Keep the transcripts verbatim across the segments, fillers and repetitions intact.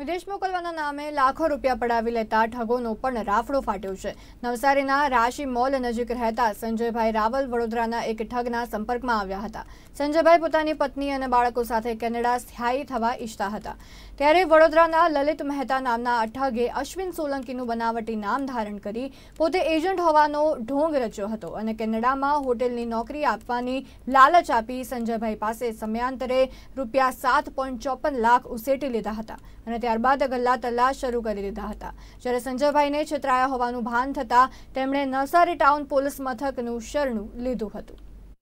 વિદેશ મોકલવાના નામે લાખો રૂપિયા પડાવી લેતા ઠગોનો પણ રાફડો ફાટ્યો છે। નવસારીના રાશિ મોલ નજીક રહેતા સંજયભાઈ રાવલ વડોદરાના એક ઠગના સંપર્કમાં આવ્યા હતા। સંજયભાઈ પોતાની પત્ની અને બાળકો સાથે કેનેડા સ્થાયી થવા ઈચ્છતા હતા, ત્યારે વડોદરાના લલિત મહેતા નામના ઠગે અશ્વિન સોલંકીનું બનાવટી નામ ધારણ કરી પોતે એજન્ટ હોવાનો ઢોંગ રચ્યો હતો અને કેનેડામાં હોટેલની નોકરી આપવાની લાલચ આપી સંજયભાઈ પાસે સમયાંતરે રૂપિયા સાત પોઈન્ટ ચોપન લાખ ઉસેટી લીધા હતા અને ત્યારબાદ ગલ્લા તલ્લા શરૂ કરી દીધા હતા। જ્યારે સંજયભાઈને છેતરાયા હોવાનું ભાન થતાં તેમણે નવસારી ટાઉન પોલીસ મથકનું શરણું લીધું હતું।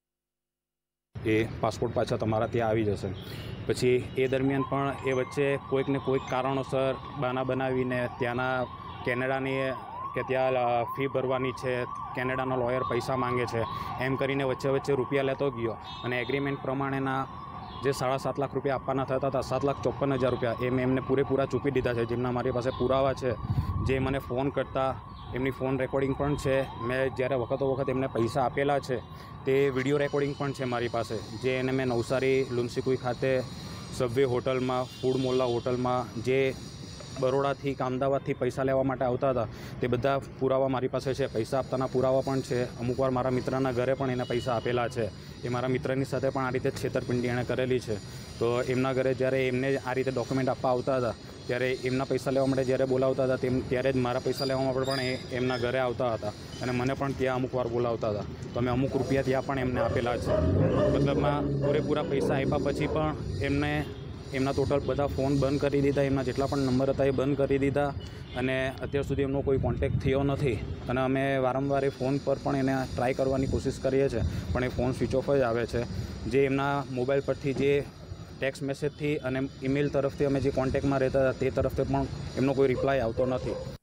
એ પાસપોર્ટ પાછા તમારા ત્યાં આવી જશે। પછી એ દરમિયાન પણ એ વચ્ચે કોઈક ને કોઈક કારણોસર બહાના બનાવીને ત્યાંના કેનેડાની કે ત્યાં ફી ભરવાની છે, કેનેડાનો લોયર પૈસા માંગે છે, એમ કરીને વચ્ચે વચ્ચે રૂપિયા લેતો ગયો અને એગ્રીમેન્ટ પ્રમાણેના જે સાડા સાત લાખ રૂપિયા આપવાના થતા હતા, સાત લાખ ચોપન હજાર રૂપિયા એ મેં એમને પૂરેપૂરા ચૂકી દીધા છે, જેમના મારી પાસે પુરાવા છે। જે મને ફોન કરતા એમની ફોન રેકોર્ડિંગ પણ છે। મેં જ્યારે વખતો વખત એમને પૈસા આપેલા છે તે વિડીયો રેકોર્ડિંગ પણ છે મારી પાસે, જે એને મેં નવસારી લુન્સીકુઈ ખાતે સબવે હોટલમાં, ફૂડ મોલ્લા હોટલમાં જે બરોડાથી કે અમદાવાદથી પૈસા લેવા માટે આવતા હતા તે બધા પુરાવા મારી પાસે છે। પૈસા આપતાના પુરાવા પણ છે। અમુકવાર મારા મિત્રના ઘરે પણ એને પૈસા આપેલા છે। એ મારા મિત્રની સાથે પણ આ રીતે છેતરપિંડી એણે કરેલી છે। તો એમના ઘરે જ્યારે એમને આ રીતે ડોક્યુમેન્ટ આપવા આવતા હતા ત્યારે એમના પૈસા લેવા માટે જ્યારે બોલાવતા હતા તેમ ત્યારે જ મારા પૈસા લેવા માટે પણ એ એમના ઘરે આવતા હતા અને મને પણ ત્યાં અમુક વાર બોલાવતા હતા। તો અમે અમુક રૂપિયા ત્યાં પણ એમને આપેલા છે। મતલબમાં પૂરેપૂરા પૈસા આપ્યા પછી પણ એમને એમના ટોટલ બધા ફોન બંધ કરી દીધા, એમના જેટલા પણ નંબર હતા એ બંધ કરી દીધા અને અત્યાર સુધી એમનો કોઈ કોન્ટેક્ટ થયો નથી। અને અમે વારંવાર એ ફોન પર પણ એને ટ્રાય કરવાની કોશિશ કરીએ છીએ પણ એ ફોન સ્વિચ ઓફ જ આવે છે। જે એમના મોબાઈલ પરથી જે ટેક્સ્ટ મેસેજથી અને ઈમેલ તરફથી અમે જે કોન્ટેક્ટમાં રહેતા હતા તે તરફથી પણ એમનો કોઈ રિપ્લાય આવતો નથી।